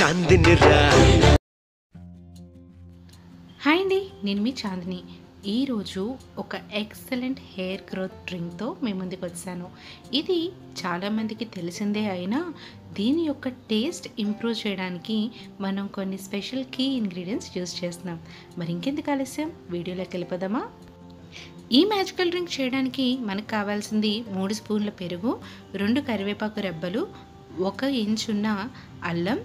చాందినిరా. Hi అండి, నేను మీ చాందిని. ఈరోజు ఒక ఎక్సలెంట్ హెయిర్ గ్రోత్ డ్రింక్తో మీ ముందుకు వచ్చాను. ఇది చాలామందికి తెలిసిందే అయినా దీని యొక్క టేస్ట్ ఇంప్రూవ్ చేయడానికి మనం కొన్ని స్పెషల్ కీ ఇంగ్రీడియంట్స్ యూస్ చేస్తున్నాం. మరి ఇంకెందుకు ఆలస్యం, వీడియోలోకి వెళ్ళిపోదామా? ఈ మ్యాజికల్ డ్రింక్ చేయడానికి మనకు కావాల్సింది 3 స్పూన్ల పెరుగు, 2 కరివేపాకు రెబ్బలు, 1 ఇంచున్న అల్లం,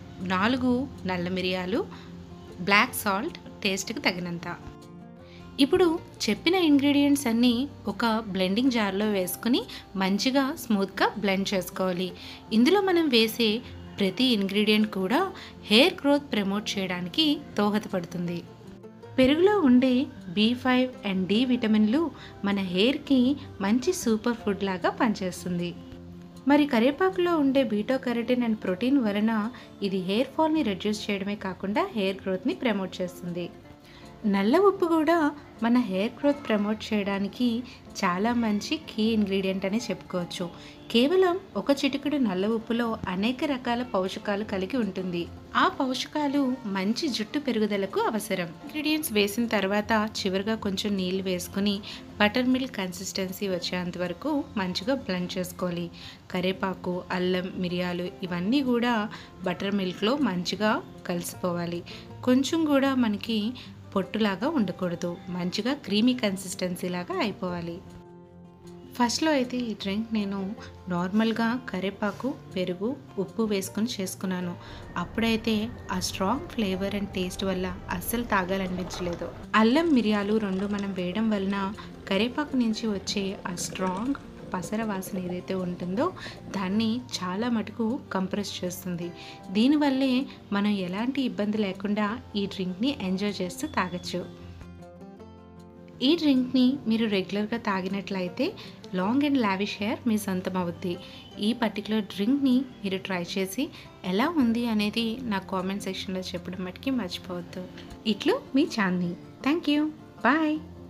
4 నల్ల మిరియాలు, బ్లాక్ సాల్ట్ టేస్ట్కి తగినంత. ఇప్పుడు చెప్పిన ఇంగ్రీడియంట్స్ అన్నీ ఒక బ్లెండింగ్ జార్లో వేసుకుని మంచిగా స్మూత్గా బ్లెండ్ చేసుకోవాలి. ఇందులో మనం వేసే ప్రతి ఇంగ్రీడియంట్ కూడా హెయిర్ గ్రోత్ ప్రమోట్ చేయడానికి దోహదపడుతుంది. పెరుగులో ఉండే B5 అండ్ D విటమిన్లు మన హెయిర్కి మంచి సూపర్ ఫుడ్ లాగా పనిచేస్తుంది. మరి కరివేపాకులో ఉండే బీటా కెరటిన్ అండ్ ప్రోటీన్ వలన ఇది హెయిర్ ఫాల్ని రెడ్యూస్ చేయడమే కాకుండా హెయిర్ గ్రోత్ని ప్రమోట్ చేస్తుంది. నల్ల ఉప్పు కూడా మన హెయిర్ గ్రోత్ ప్రమోట్ చేయడానికి చాలా మంచి కీ ఇంగ్రీడియంట్ అని చెప్పుకోవచ్చు. కేవలం 1 చిటికెడు నల్ల ఉప్పులో అనేక రకాల పోషకాలు కలిగి ఉంటుంది. ఆ పోషకాలు మంచి జుట్టు పెరుగుదలకు అవసరం. ఇంగ్రీడియంట్స్ వేసిన తర్వాత చివరిగా కొంచెం నీళ్ళు వేసుకుని బటర్ మిల్క్ కన్సిస్టెన్సీ వచ్చేంత వరకు మంచిగా బ్లెండ్ చేసుకోవాలి. కరివేపాకు, అల్లం, మిరియాలు ఇవన్నీ కూడా బటర్ మిల్క్లో మంచిగా కలిసిపోవాలి. కొంచెం కూడా మనకి పొట్టులాగా ఉండకూడదు, మంచిగా క్రీమీ కన్సిస్టెన్సీ లాగా అయిపోవాలి. ఫస్ట్లో అయితే ఈ డ్రింక్ నేను నార్మల్గా కరివేపాకు, పెరుగు, ఉప్పు వేసుకొని చేసుకున్నాను. అప్పుడైతే ఆ స్ట్రాంగ్ ఫ్లేవర్ అండ్ టేస్ట్ వల్ల అస్సలు తాగాలనిపించలేదు. అల్లం, మిరియాలు 2 మనం వేయడం వలన కరివేపాకు నుంచి వచ్చే ఆ స్ట్రాంగ్ పసర వాసన ఏదైతే ఉంటుందో దాన్ని చాలా మటుకు కంప్రెస్ చేస్తుంది. దీనివల్లే మనం ఎలాంటి ఇబ్బంది లేకుండా ఈ డ్రింక్ని ఎంజాయ్ చేస్తూ తాగొచ్చు. ఈ డ్రింక్ని మీరు రెగ్యులర్గా తాగినట్లయితే లాంగ్ అండ్ లావిష్ హెయిర్ మీ సొంతం అవుద్ది. ఈ పర్టికులర్ డ్రింక్ని మీరు ట్రై చేసి ఎలా ఉంది అనేది నా కామెంట్ సెక్షన్లో చెప్పడం మటుకి మర్చిపోవద్దు. ఇట్లు మీ చాందిని. Thank you. బాయ్.